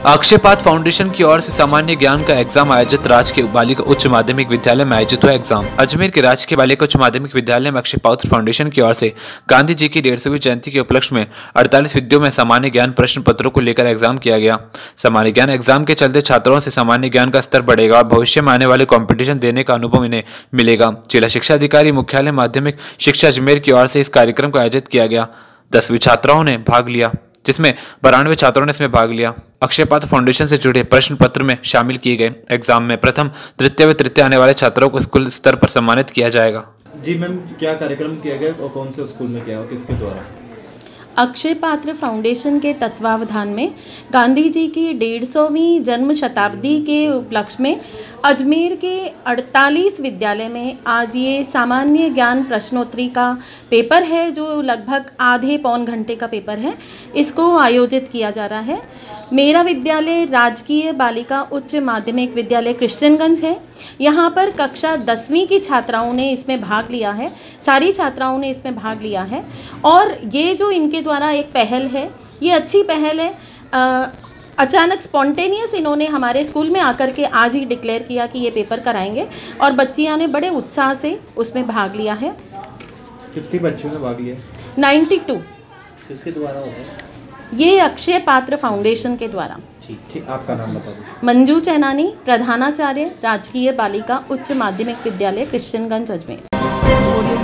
अक्षयपात्र foundation की ओर से सामान्य ज्ञान का एग्जाम आयोजित राजकीय बालिका उच्च माध्यमिक विद्यालय में आयोजित हुआ एग्जाम। अजमेर के राजकीय बालिका उच्च माध्यमिक विद्यालय में अक्षयपात्र फाउंडेशन की ओर से गांधी जी की 150वीं जयंती के उपलक्ष्य में 48 विषयों में सामान्य ज्ञान प्रश्न पत्रों को लेकर एग्जाम किया गया। सामान्य ज्ञान एग्जाम के चलते छात्रों से सामान्य ज्ञान का स्तर बढ़ेगा और भविष्य में आने वाले कॉम्पिटिशन देने का अनुभव इन्हें मिलेगा। जिला शिक्षा अधिकारी मुख्यालय माध्यमिक शिक्षा अजमेर की ओर से इस कार्यक्रम को आयोजित किया गया। 10वीं छात्राओं ने भाग लिया, जिसमें 92 छात्रों ने इसमें भाग लिया। अक्षयपात्र फाउंडेशन से जुड़े प्रश्न पत्र में शामिल किए गए एग्जाम में प्रथम, द्वितीय व तृतीय आने वाले छात्रों को स्कूल स्तर पर सम्मानित किया जाएगा। जी मैम, क्या कार्यक्रम किया गया और कौन से स्कूल में किया और किसके द्वारा? अक्षयपात्र फाउंडेशन के तत्वावधान में गांधी जी की 150वीं जन्म शताब्दी के उपलक्ष्य में अजमेर के 48 विद्यालय में आज ये सामान्य ज्ञान प्रश्नोत्तरी का पेपर है, जो लगभग आधे पौन घंटे का पेपर है। इसको आयोजित किया जा रहा है। मेरा विद्यालय राजकीय बालिका उच्च माध्यमिक विद्यालय कृष्णगंज है। यहाँ पर कक्षा 10वीं की छात्राओं ने इसमें भाग लिया है। सारी छात्राओं ने इसमें भाग लिया है और ये जो इनके द्वारा एक पहल है, ये अच्छी पहल है। अचानक स्पॉन्टेनियस इन्होंने हमारे स्कूल में आकर के आज ही डिक्लेयर किया कि ये पेपर कराएंगे और बच्चियाँ ने बड़े उत्साह से उसमें भाग लिया है। कितनी बच्चों ने भाग लिया? 92। किसके द्वारा होगा? ये अक्षयपात्र फाउंडेशन के द्वारा। ठीक, आपका नाम बता दो। मंजू चैनानी, प्रधानाचार्य, राजकीय बालिका उच्च माध्यमिक विद्यालय कृष्णगंज अजमेर।